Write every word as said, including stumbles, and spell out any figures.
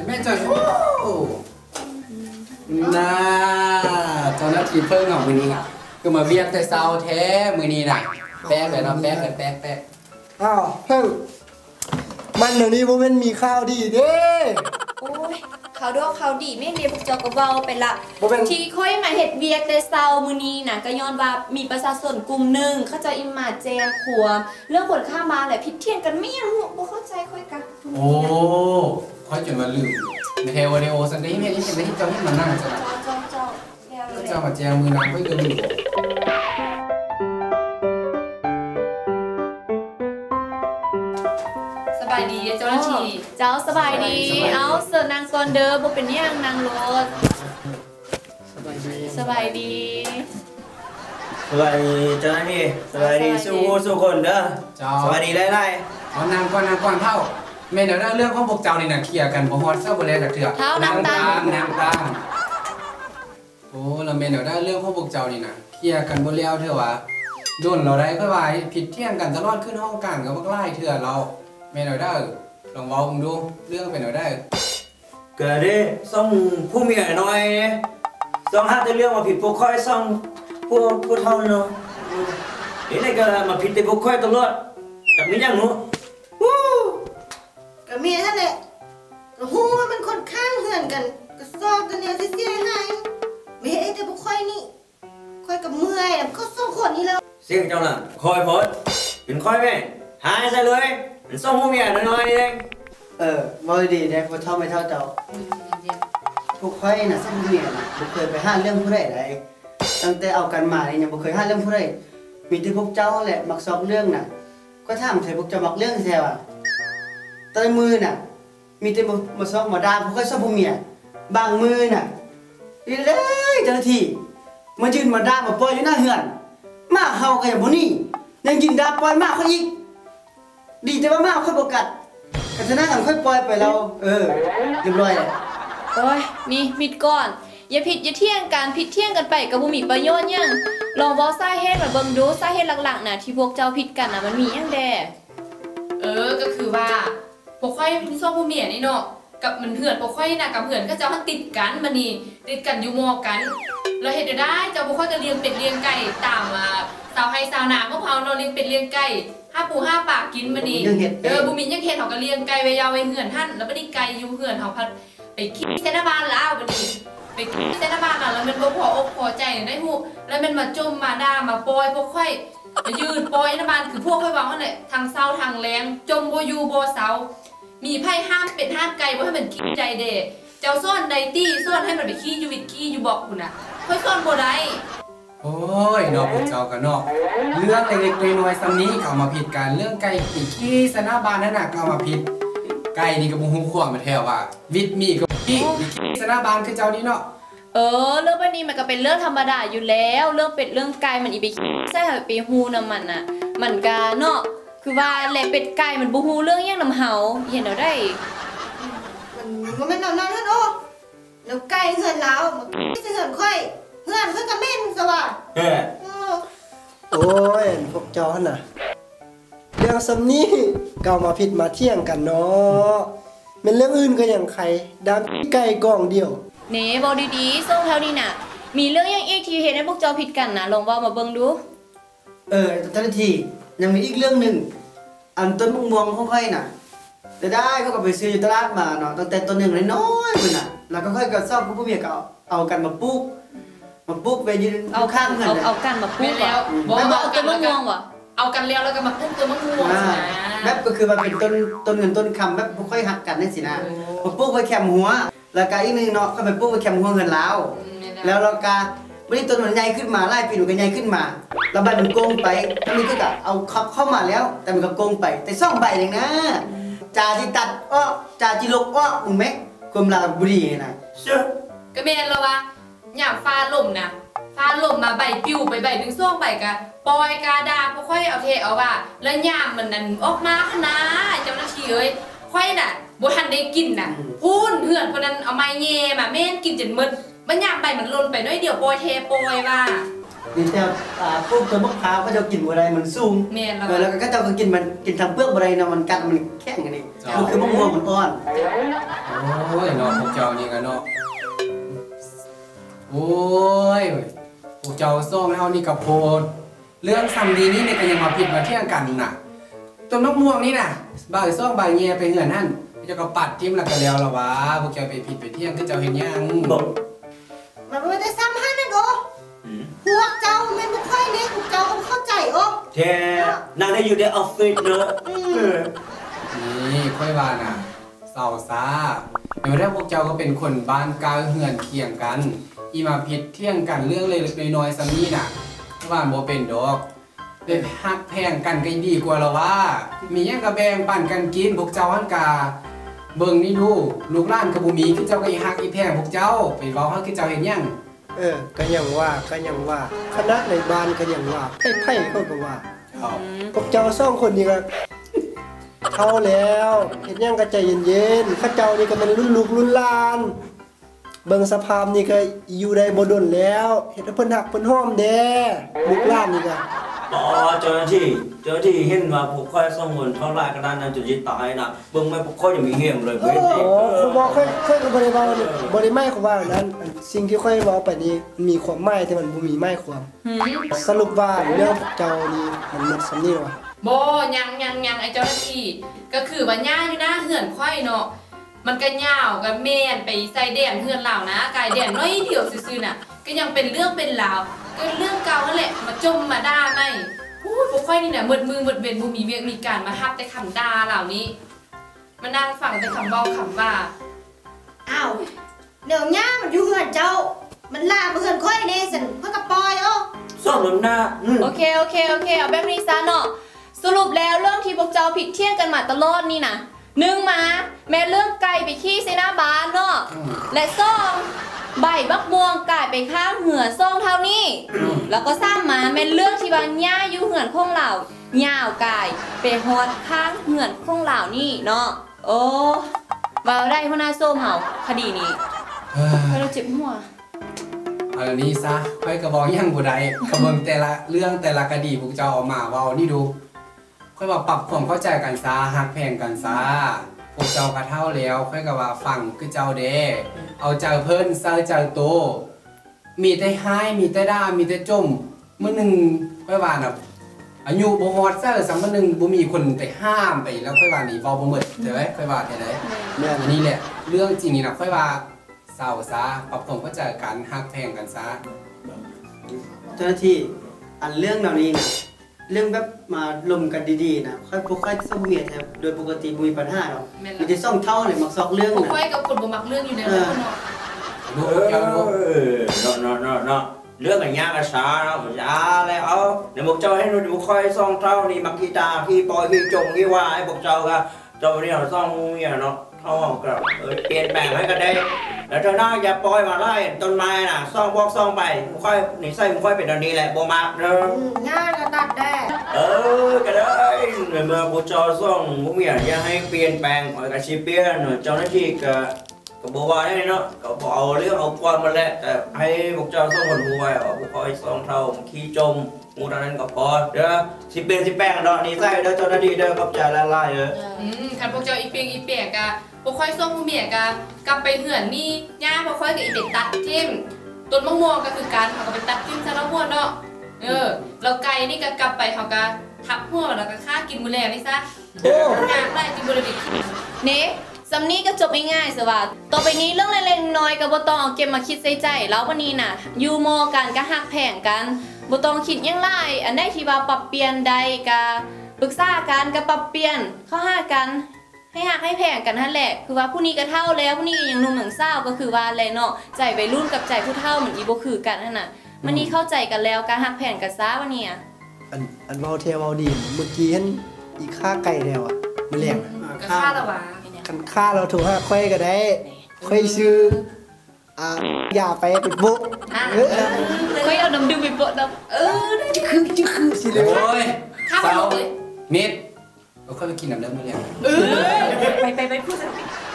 ม่จอยโอ้น่าตอนนั้นทีเพิ่งของมือนี้ก็มาเบียดแต่เศร้าแท้มือนี้น่ะแป๊กเลยเนาะแป๊กเลยแป๊กแป๊กอ้าวเพิ่งมันเดี๋ยวนี้โมเมนต์มีข้าวดีเด้โอ้ยเขาดอกเขาดีไม่เรียนพวกเจ้าก็เบาไปละที่ค่อยมาเห็ดเวียกแต่เศร้ามือนี้น่ะก็ย้อนว่ามีประชาชนกลุ่มหนึ่งเขาจะอิมมาแจ้งความเรื่องคนข้ามมาแหละผิดเทียนกันไม่ยังหัวบ่เข้าใจค่อยกันโอ้ค่อยจนมาลืมเทวเดโอสันได้เมียยังเป็นได้ที่เจ้าที่มันนั่งจ้ะเจ้าเจ้าเจ้ามาแจ้งมือนางค่อยก็ลืมสบายดีเจ้าหน้าที่เจ้าสบายดีเอาเสิร์ฟนางกอนเด้อบ่เป็นยังนางรถสบายดีสบายดีสบายดีเจ้าหน้าที่สบายดีสู้สู้คนเด้อสบายดีไล่ไล่เอานางก่อนนางก่อนเท่าเมนเดี๋ยวเรื่องของพวกเจ้านี่นะเคลียร์กันบ่ฮอดเศร้าบ่เลยจักเถื่อนางตามนางตามโอ้แล้วเมนเดี๋ยวได้เรื่องของพวกเจ้านี่นะเคลียร์กันบ่แล้วเถอะวะโดนเราได้ก็ว่าผิดเที่ยงกันตลอดขึ้นห้องกันกับพวกไล่เถื่อเราเมนเดี๋ยวได้ลองเว้าดูเรื่องเป็นเดี๋ยวได้เกิดดิส่งผู้มีหน่อยส่งหาแต่เรื่องมาผิดพวกค่อยส่งพวกพวกเท่าเนาะนี่ในก็มาผิดแต่พวกค่อยตลอดจากนี้ยังหนูวู้ก็เมียท่านแหละก็ฮู้ว่ามันคนข้างเหือนกันก็ซอกตัวเนี้ยเสียหายไม่เห็นแต่พวกค่อยนี่ค่อยกับเมื่อยแล้วก็ส่งคนนี้แล้วเสียงเจ้าน่ะคอยพอดเป็นค่อยไหมหายใส่เลยเป็นส่งผู้มีหน่อยๆนี่เองเออบ่ดีเด้พวกเท่าไม่เท่าเจ้าพวกค่อยน่ะส่งเมียน่ะบ่เคยไปหาเรื่องผู้ใดใดตั้งแต่เอากันมานี่ยังบ่เคยหาเรื่องผู้ใดมีแต่พวกเจ้าแหละมักซอกเรื่องน่ะก็ถามใส่พวกเจ้ามักเรื่องแซ่ว่ะตอนมือน่ะมีแต่มาซอกมาด่าพวกค่อยซอกผู้เมียบางมือน่ะนี่เลยเจ้าหน้าที่มายืนมาด่ามาปล่อยอยู่หน้าเฮือนมาเฮาก็อย่างบ่นี่ยังกินด่าปล่อยมากเขาอีกดีแต่ว่ามาค่อยบ่กัดกันชนะกันค่อยปล่อยไปเราเออเรียบร้อยแล้วโอ้ยนี่ผิดก่อนอย่าผิดอย่าเที่ยงกันผิดเที่ยงกันไปกับบ่มีประโยชน์ยังลองเว้าสาเหตุมาเบิ่งดูสาเหตุหลักๆน่ะที่พวกเจ้าผิดกันน่ะมันมีหยังแดเออก็คือว่าพวกค่อยเป็นส่งผู้เมียนี่เนาะกับมันเหือนพวกค่อยน่ะกับเหือนก็เจ้ามันติดกันบัดนี้ติดกันอยู่มอกันแล้วเฮ็ดได้เจ้าพวกค่อยก็เลี้ยงเป็ดเลี้ยงไก่ตามอ่าสาวไห้สาวนาเมื่อเผาเนาะเลี้ยงเป็ดเลี้ยงไก่ห้าปูห้าปากกินบัดนี้เออบ่มียังเฮ็ดเฮาก็เลี้ยงไก่ไว้ยาวไว้เหือนหั่นแล้วบัดนี้ไก่อยู่เหือนเฮาพัดไปขี้เสนาบ้านลาวบัดนี้ไปขี้เสนาบ้านน่ะแล้วมันบ่พออกพอใจได้ฮู้แล้วมันมาจมมาด่ามาปล่อยพวกค่อยไปยืนปล่อยน้ำมันคือพวกค่อยว่าว่าแหละทางเศร้าทางแรงจมบ่อยู่บ่เศร้ามีไพ่ห้ามเป็ดห้ามไก่บ่ให้มันขี้ใจเด้เจ้าซ่อนไดตี้ซ่อนให้มันไปขี้อยู่วิดขี้อยู่บอกคุณน่ะค่อยซ่อนบ่ได้โอ้ยนอกพวกเจ้ากันนอกเรื่องเล็กๆน้อยๆซ้ำนี้เข้ามาผิดกันเรื่องไก่ปีขี้สนาบานนั่นน่ะเข้ามาผิดไก่นี่ก็บ่ฮู้ความมาแท้ว่าวิดมีก็ขี้สนาบานคือเจ้านี่เนาะเออเรื่องแบบนี้มันก็เป็นเรื่องธรรมดาอยู่แล้วเรื่องเป็ดเรื่องไก่มันอีไปใช่ไปฮู้นำมันน่ะมันก็เนาะคือว่าแหละเป็ดไก่มันบ่ฮู้เรื่องหยังนำเฮาเห็นเอาได้มันบ่แม่นนอนๆท่านโอ้แล้วไก่เหือนลาวมันสิเหือนค่อยเหือนเพิ่นก็แม่นซะว่าเออโอ้ยพวกเจ้าน่ะเรื่องซ้ำนี้ก็มาผิดมาเที่ยงกันเนาะเป็นเรื่องอื่นก็อย่างใครดามไก่กองเดียวเน่บอกดีๆส่งแถวนี้น่ะมีเรื่องยังอีกที่เห็นให้พวกเจ้าผิดกันนะลองว่ามาเบิ่งดูเออเจ้าหน้าที่ยังมีอีกเรื่องหนึ่งอันต้นมะม่วงของค่อยน่ะแต่ได้เขาก็ไปซื้ออยู่ตลาดมาเนาะตั้งแต่ต้นหนึ่งน้อยๆมันน่ะแล้วก็ค่อยก็ซ่อมผู้เมียก็เอากันมาปลูกมาปลูกไปยืนเอาข้างกันเอากันมาปลูกแล้วบ่เอาต้นมะม่วงบ่เอากันแล้วแล้วก็มาปลูกต้นมะม่วงแบบก็คือว่าเป็นต้นต้นเงินต้นคำแบบบ่ค่อยหักกันนั่นสินะมาปลูกไว้แคมหัวแล้วก็อีกนึงเนาะเขาไปปลูกไว้แคมหัวเงินลาวแล้วเราก็วันนี้ต้นมันใหญ่ขึ้นมาไล่ปีหนูก็ใหญ่ขึ้นมาแล้วใบมันโกงไปแล้วมันก็กะเอาขับเข้ามาแล้วแต่มันก็โกงไปแต่ซ่องใบเองนะจ่าที่ตัดอ้อจ่าที่ลกอ้อมึงไหมความลาบุรีนะเชื่อก็แม่นแล้วว่าหยาบฟ้าลมนะฟ้าลมมาใบปิวไปใบหนึ่งซ่องใบกะปล่อยกาดาพวกค่อยเอาเทเอาว่าแล้วหยามมันนั่นออกมาขนาดเจ้าหน้าที่เอ้ยค่อยน่ะบ่ทันได้กินน่ะพูนเหือนคนนั้นเอาไม้แย่มาแม่นกินจนหมดมันหยามใบมันหล่นไปน้อยเดียวปล่อยเทปล่อยว่าโนี่แต่อ่าพวกตัวมะพร้าวก็จะกินบ่ได้มันสูงแม่นแล้วเออแล้วก็เจ้าก็กินมันกินทางเปลือกบ่ได้นะมันกัดมันแข็งอันนี้มันคือมะม่วงมันอ่อนโอ้ยเนาะพวกเจ้านี่กันเนาะโอ้ยพวกเจ้าซ่องเฮานี่ก็โพดเรื่องซ้ำดีนี่เนี่ยก็ยังมาผิดมาเที่ยงกันน่ะต้นมะม่วงนี่น่ะบ่ายซ่องบ่ายแย่ไปเหือนนั่นเจ้าก็ปัดทิ่มแล้วก็แล้วล่ะวะพวกเจ้าไปผิดไปเที่ยงคือเจ้าเห็นยังบอกมันไม่ได้ซ้ำให้นั่นโอ้พวกเจ้าแม่นบ่ค่อยนี่พวกเจ้าก็เข้าใจโอ้แท้นางได้อยู่ในออฟฟิศเนอะนี่ค่อยว่าน่ะเศร้าซาเดี๋ยวถ้าพวกเจ้าก็เป็นคนบ้านกลางเหือนเคียงกันอีมาผิดเที่ยงกันเรื่องเล็กๆน้อยๆซ้ำนี่น่ะว่าบ่เป็นดอกไปฮักแพงกันก็ดีกว่าละว่ามีหยังก็แบ่งปันกันกินพวกเจ้าหันกาเบิ่งนี่ดูลูกหลานก็บ่มีคือเจ้าก็อีฮักอีแพงพวกเจ้าไปเว้าฮักคือเจ้าเห็นยังเออก็ยังว่าก็ยังว่าคณะในบ้านก็ยังว่าไพ่ไพ่เขาก็ว่าเอาพวกเจ้าสองคนนี่ก็เท่าแล้วเห็นยังก็ใจเย็นๆข้าเจ้านี่ก็มันรุ่นลูกรุ่นหลานเบิ่งสภาพนี่ก็อยู่ได้บ่ดนแล้วเห็นเพิ่นหักเพิ่นหอมแด้ลูกหลานนี่ก็อ๋อเจ้าหน้าที่เจ้าหน้าที่เห็นว่าพวกค่อยส่งเงินเท่าไรก็ได้นะจุดจิตตายนะเบิ่งไม่พวกค่อยยังมีเหี้ยมเลยเว้ยโอ้ผมบอกค่อยค่อยก็บ่ได้เว้าบ่ได้หมายความว่านั้นอันสิ่งที่ค่อยเว้าไปนี่มันมีความหมายแต่มันบ่มีหมายความหืมสรุปว่าเรื่องเจ้านี่มันหมดสำนี้แล้ววะบ่ยังยังยังไอ้เจ้าหน้าที่ก็คือว่าย่าอยู่หน้าเหือนค่อยเนาะมันก็ยาวกับแม่นไปใส่แดนเหือนเหล่านะกายแดนน้อยเดียวซื่อๆน่ะก็ยังเป็นเรื่องเป็นราวก็เรื่องเก่านั่นแหละมาจมมาด่าในพูดบ่ค่อยนี่น่ะมืดมือมืดเว้นบ่มีเวียกมีการมาฮับแต่คำด่าเหล่านี้มานั่งฟังแต่คำเว้าคำว่าอ้าวเดี๋ยวย่ามันอยู่เฮือนเจ้า มันลามมาเฮือนค่อยแน่สันเพิ่นก็ปล่อยโอ้ส่งน้ำหน้าอืมโอเคโอเคโอเคเอาแบบนี้ซะเนาะสรุปแล้วเรื่องที่พวกเจ้าผิดเที่ยงกันมาตลอดนี่นะหนึ่งมาแม่เรื่องไก่ไปขี้ใส่หน้าบ้านเนาะและสองใบบักม่วงกลายไปข้างเหือซ่องเท่านี้ แล้วก็สร้างมาแม่เรื่องที่ว่าย่าอยู่เหือนของเรายาวกายไปฮอดข้างเหือนของเรานี่เนาะโอ้ว่าได้หัวหน้าส้มเฮาคดีนี้เฮ้ยให้เราเจ็บหัวเอาอันนี้ซะค่อยกระบอกยังบ่ได้กระเบิ่งแต่ละเรื่องแต่ละคดีพวกเจ้าเออกมาเว้านี่ดูค่อยว่าปรับความเข้าใจกันซะฮักแพงกันซะพวกเจ้าก็เท่าแล้วค่อยก็ว่าฟังคือเจ้าเด้เอาเจ้าเพิ่นซะเจ้าโตมีแต่หายมีแต่ด่ามีแต่จมมื้อหนึงค่อยว่าน่ะอายุบ่ฮอดซะสักมื้อหนึงบ่มีคนไปห้ามไปแล้วค่อยว่านี่เว้าบ่หมดใช่ไหมค่อยว่าแท้ไดแม่นอันนี้แหละเรื่องจริงนี่นะค่อยว่าเศร้าซะปรับความเข้าใจกันฮักแพงกันซะเจ้าหน้าที่อันเรื่องเหล่านี้นะเรื่องแบบมาลมกันดีๆนะค่อยพวกค่อยสู้เมียแทบโดยปกติบ่มีปัญหาหรอกแม่นมีละแต่ซ่องเท่าเลยมักซอกเรื่องบ่นะค่อยกับคนบ่มักเรื่องอยู่ในเรื่องเนาะดูเอเจ้าดูอเนาะเนาะเนาะเนาะเรื่องอย่างเงี้ยก็ช้าเนาะช้าแล้วเอาเดี๋ยวพวกเจ้าให้รู้เดี๋ยวพวกค่อยส่องเท่านี่มักกีตาร์พี่ปอยพี่จงพี่ว่าให้พวกเจ้าก็เจ้าเนี่ยส่องเนี่ยเนาะเท่าก็เออเปลี่ยนแปลงให้ก็ได้แล้วเธอหน้าอย่าปล่อยมาไล่ต้นไม้น่ะซ่องบอกซ่องไปพวกค่อยนี่ใส่พวกค่อยเป็นอันนี้แหละบ่มักเด้ออืมย่าก็ตัดได้เออก็ได้เมื่อพวกเจ้าส่องพวกเมียอย่าให้เปลี่ยนแปลงข่อยก็สิเปลี่ยนเจ้าหน้าที่ก็ก็บอกว่าได้เนาะก็บอกเอาเรื่องเอาความมาแหละแต่ให้พวกเจ้าส่องคนรู้ไว้ว่าพวกค่อยส่องเท่าขี้จมมูเท่านั้นก็พอเด้อสิเปลี่ยนสิแปลงดอกนี่ใส่เด้อเจ้าหน้าที่เด้อขอบใจละลายเด้ออืมคันพวกเจ้าอีเปียงอีเปียกกะบ่ค่อยส่งผู้เมียกะกลับไปเหือนนี่ย่าบ่ค่อยก็อีไปตัดทิ่มต้นมะม่วงก็คือการเขาก็ไปตัดทิ่มซะแล้วหัวเนาะเออแล้วไก่นี่ก็กลับไปเขาก็ทับหัวแล้วก็ฆ่ากินมื้อแลงนี่ซะโอ้อยากได้จิบ่ได้ไปกินเน่สำนี้ก็จบง่ายๆสิว่าต่อไปนี้เรื่องเล็กๆน้อยๆก็บ่ต้องเอาเก็บมาคิดใส่ใจแล้ววันนี้น่ะอยู่มอกันก็ฮักแพงกันบ่ต้องคิดหยังหลายอันใดที่ว่าปรับเปลี่ยนใดก็ปรึกษากันก็ปรับเปลี่ยนเข้าหากันให้ฮักให้แพงกันนั่นแหละคือว่าผู้นี้ก็เฒ่าแล้วผู้นี้ก็ยังหนุ่มหนังสาวก็คือว่าแลเนาะใจวัยรุ่นกับใจผู้เฒ่าเหมือนอีบ่คือกันนั่นน่ะมันนี้เข้าใจกันแล้วก็ฮักแพงกันซะวันนี้อันอันเว้าเทเว้าดีเมื่อกี้เห็นอีกค่าไก่แล้วอ่ะมื้อแรงน่ะก็ฆ่าละวะคันค่าเราถูกห้าค่อยก็ได้ค่อยซื้ออ่าอย่าไปเป็นบุกอ่ะเออค่อยเอาน้ำดื่มไปโปะน้ำเออได้จะคือจะคือสิเลยโอ้ยฆ่าเศร้าหมดเลยนิดเราค่อยไปกินน้ำเลือดมาเรียงเออไปไปไปพูดสักที